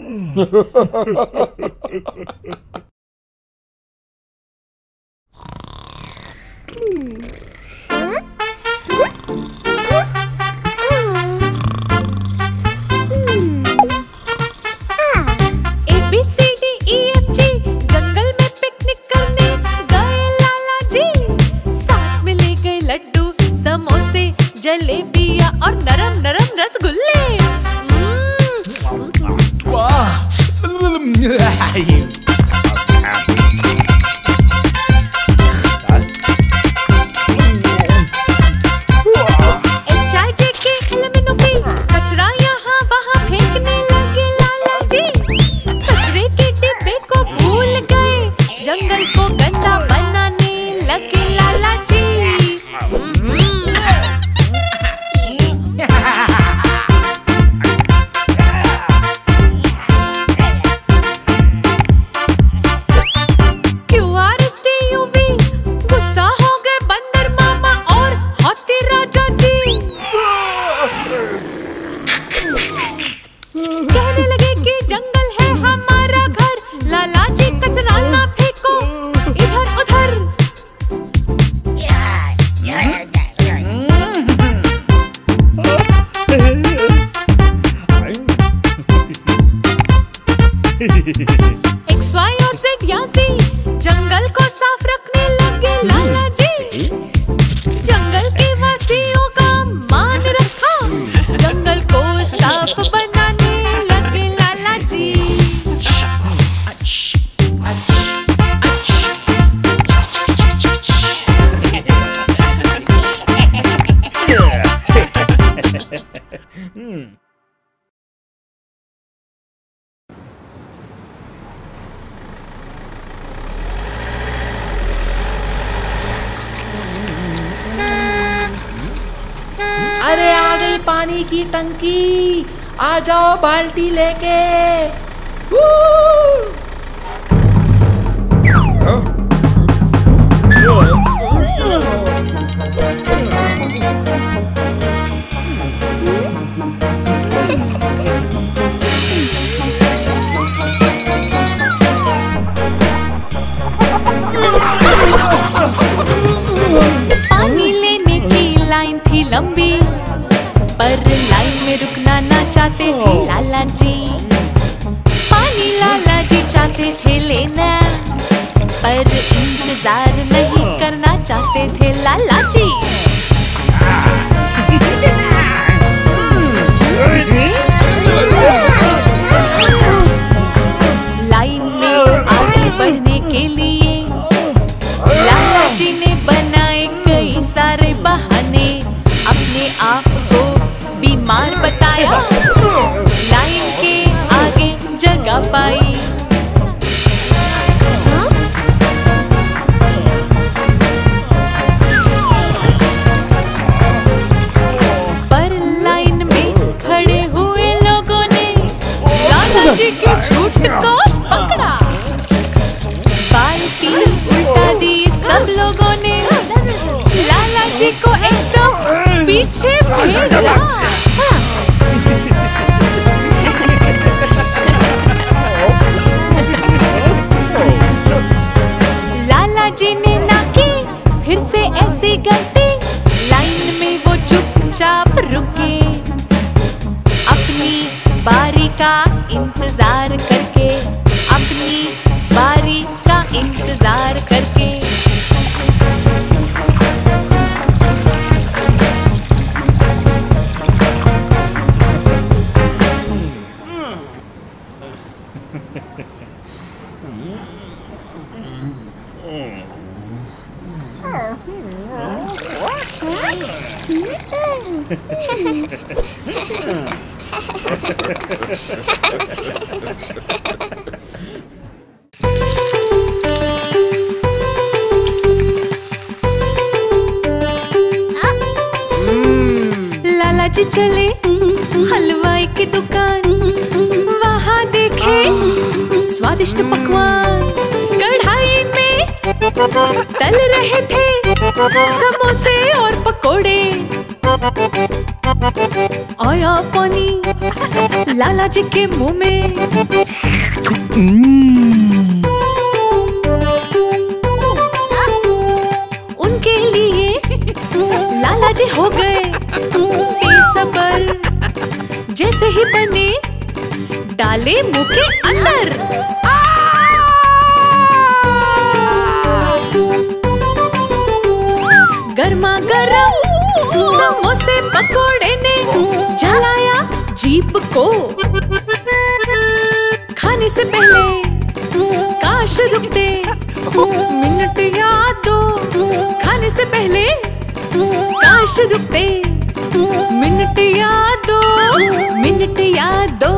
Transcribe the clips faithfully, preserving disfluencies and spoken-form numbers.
जलेबिया और नरम नरम रसगुल्ले। वाह! चाय के एल्युमिनियम पे कचरा यहाँ वहाँ फेंकने लगे लाला जी। कचरे के डिब्बे को भूल गए, जंगल को गंदा बनाने लगे लाला जी। कहने लगे कि जंगल है हमारा घर, लाला जी कचरा ना फेंको इधर उधर। एक्स वाई और जेड या ज़ी जंगल को साफ रखने लगे लाला जी। जंगल के वासियों का मान रखा, जंगल को साफ बनाने लगे लाला जी। अरे आ गई पानी की टंकी, आ जाओ बाल्टी लेके। पानी लेने की लाइन थी लंबी, पर लाइन में रुकना ना चाहते थे लाला जी। पानी लाला जी चाहते थे लेना, पर इंतजार नहीं करना चाहते थे लाला जी। लाइन में आगे बढ़ने के लिए लाला जी ने बनाए कई सारे बहाने, अपने आप को बीमार बताया, लाइन के आगे जगह पाई। पर लाइन में खड़े हुए लोगों ने लाला जी के झूठ को पकड़ा। बाल्टी उल्टा दी सब लोगों ने, लाला जी को एकदम पीछे भेजा। लाला जी ने ना की फिर से ऐसी गलती, लाइन में वो चुपचाप रुके, अपनी बारी का इंतजार करके, अपनी बारी का इंतजार करके। लाला जी चले हलवाई की दुकान, वहाँ देखे स्वादिष्ट पकवान। कढ़ाई में तल रहे थे समोसे और पकोड़े, आया पानी लाला जी के मुंह में। उनके लिए लाला जी हो गए बेसब्र, जैसे ही बने डाले मुंह के अंदर। गर्मा गर्म समोसे पकोड़े ने जलाया जीभ को। खाने से पहले काश रुकते मिनट या दो। खाने से पहले काश रुकते मिनट या दो, मिनट या दो।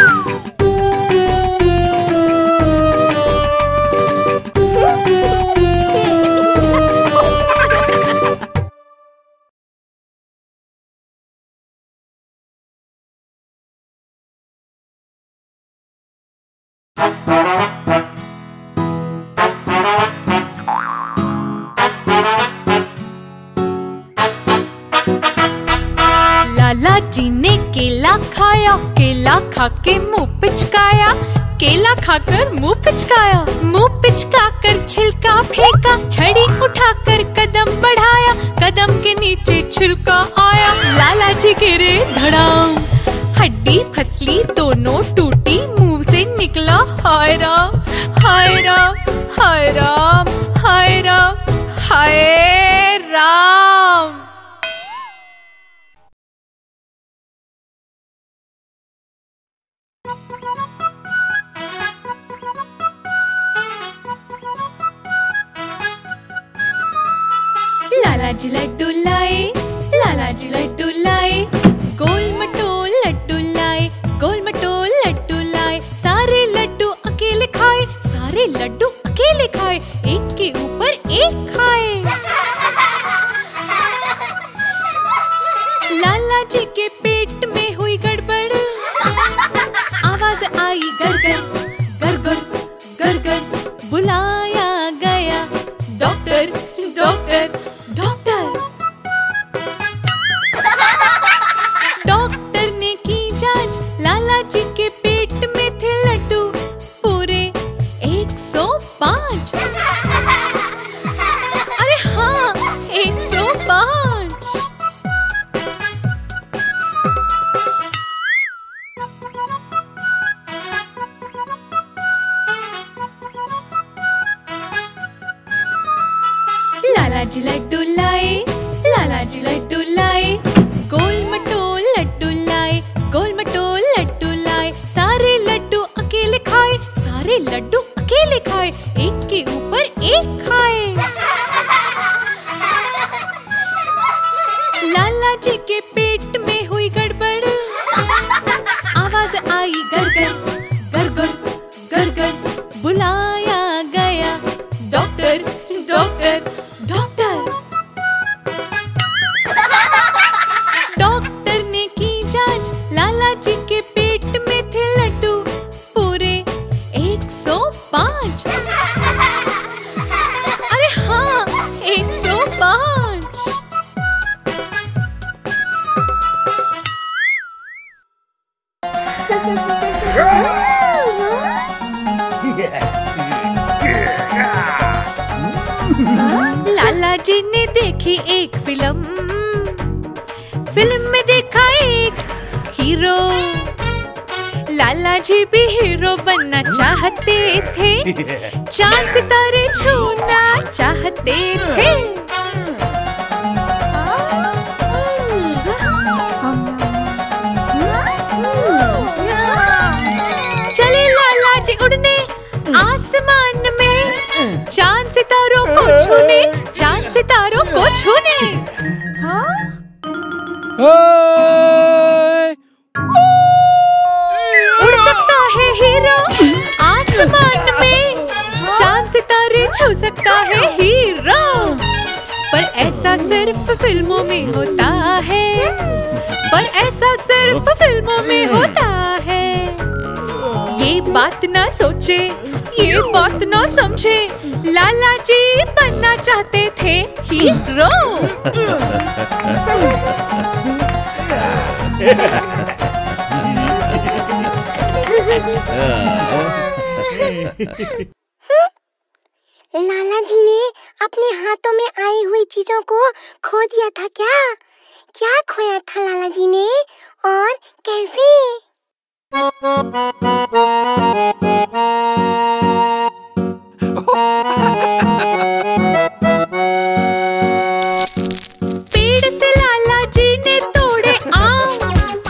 लाला जी ने केला खाया, केला खा के मुंह पिचकाया। केला खाकर मुंह पिचकाया, मुंह पिचकाकर छिलका फेंका। छड़ी उठाकर कदम बढ़ाया, कदम के नीचे छिलका आया। लाला जी गिरे धड़ाम, हड्डी फसली दोनों टूटी। मुंह से निकला हाय राम, हाय राम, हाय राम, हाय राम, हाय राम। लाला जी लड्डू लाए, लाला जी लड्डू लाए। गोल मटोल लड्डू लाए, गोल मटोल लड्डू लाए। सारे लड्डू अकेले खाए, सारे लड्डू अकेले खाए। एक के ऊपर एक खाए। लाला जी के पेट में हुई गड़बड़। आवाज आई गरगर, गरगर, गरगर। बुलाया गया डॉक्टर, डॉक्टर, डॉक्टर। डॉक्टर ने की जांच, लाला जी के पेट में थे लड्डू पूरे एक सौ पाँच। अरे हाँ, एक सौ पाँच। लाला जी लड्डू लाए, लाला जी लड्डू लाए। गोल मटोल लड्डू लाए, गोल मटोल लड्डू लाए। सारे लड्डू अकेले खाए, सारे लड्डू अकेले खाए। एक के ऊपर एक खाए। लाला जी के पेट में हुई गड़बड़। आवाज आई गरगर, गरगर, गरगर। बुलाया गया डॉक्टर, डॉक्टर, डॉक्टर। डॉक्टर ने की जांच, लाला जी के पेट में थे लड्डू पूरे एक सौ पाँच। अरे हाँ, एक सौ पाँच। लाला जी ने देखी एक फिल्म, फिल्म में देखा एक हीरो। लाला जी भी हीरो बनना चाहते थे, चांद सितारे छूना चाहते थे। चले लाला जी उड़ने आसमान में, चांद सितारों को छूने, चांद सितारों को छूने। हाँ? उड़ सकता है हीरो आसमान में, चांद सितारे छू सकता है हीरो। पर ऐसा सिर्फ फिल्मों में होता है, पर ऐसा सिर्फ फिल्मों में होता है। ये बात ना सोचे, ये बात ना समझे, लाला जी बनना चाहते थे हीरो। लाला जी ने अपने हाथों में आई हुई चीजों को खो दिया था क्या? क्या खोया था लाला जी ने और कैसे? पेड़ से लाला जी ने तोड़े आम,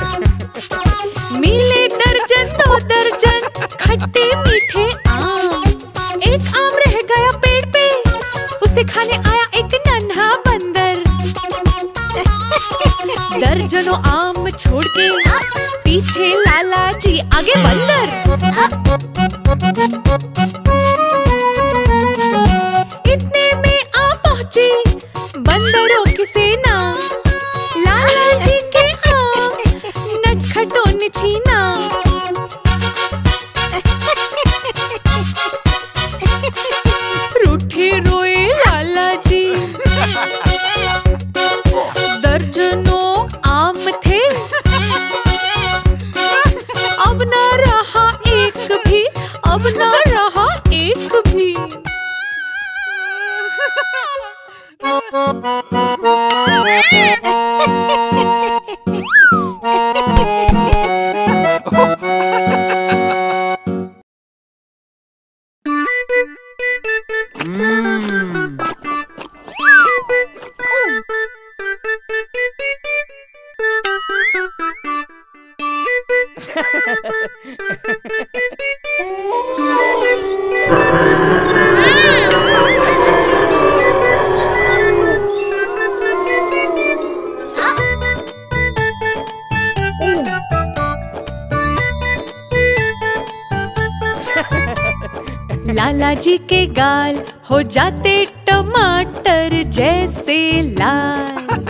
मिले दर्जन दो दर्जन खट्टे मीठे आम। एक आम रह गया पेड़ पे, उसे खाने आया एक नन्हा बंदर। दर्जनों आम छोड़ के पीछे लाला जी आगे बंदर। इतने में आ पहुंची बंदरों की सेना, लाला जी के आम नटखटों ने छीना। रूठे रोए लाला जी, दर्जनों आम थे, अब ना रहा एक भी, अब ना रहा एक भी। लाला जी के गाल हो जाते टमाटर जैसे लाल,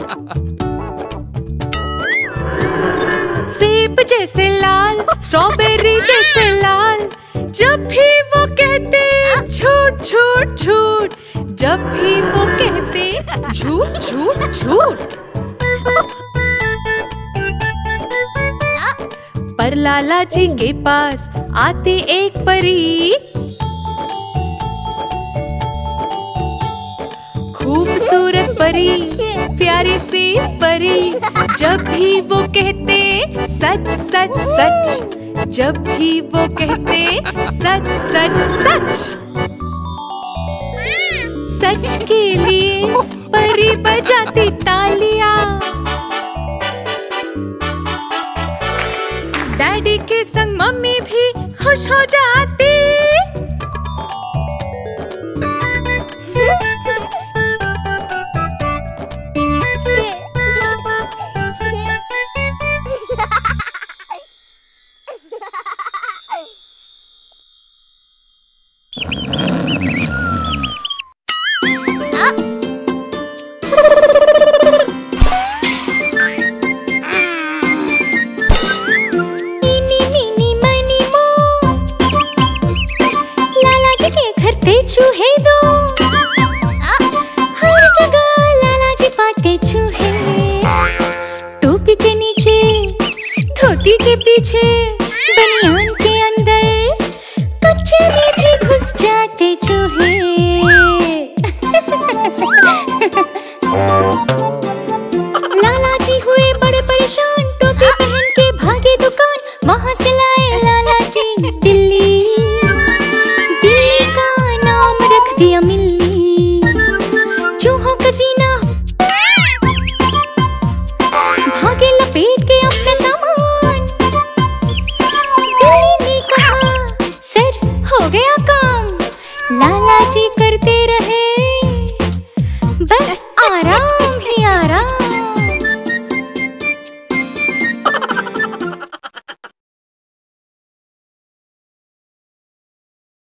सेब जैसे लाल, स्ट्रॉबेरी जैसे लाल। जब भी वो कहते झूठ झूठ झूठ, जब भी वो कहते झूठ झूठ झूठ। पर लाला जी के पास आती एक परी, खूबसूरत परी, प्यारी सी परी। जब भी वो कहते सच सच सच, जब भी वो कहते सच सच सच। सच के लिए परी बजाती तालियां, डैडी के संग मम्मी भी खुश हो जाती। चूहे दो हर जगह लाला जी पाते चूहे, टोपी के नीचे, धोती के पीछे, बनियान के अंदर, कच्चे में भी घुस जाते चूहे। लाला जी हुए बड़े परेशान, टोपी पहन के भागे दुकान, वहां से लाए लाला जी बिल्ली। दिया मिल्ली, चूहों का जीना भागे लपेट के अपने सामान। बिल्ली ने कहा सर हो गया काम, लाला जी करते रहे बस आराम ही आराम।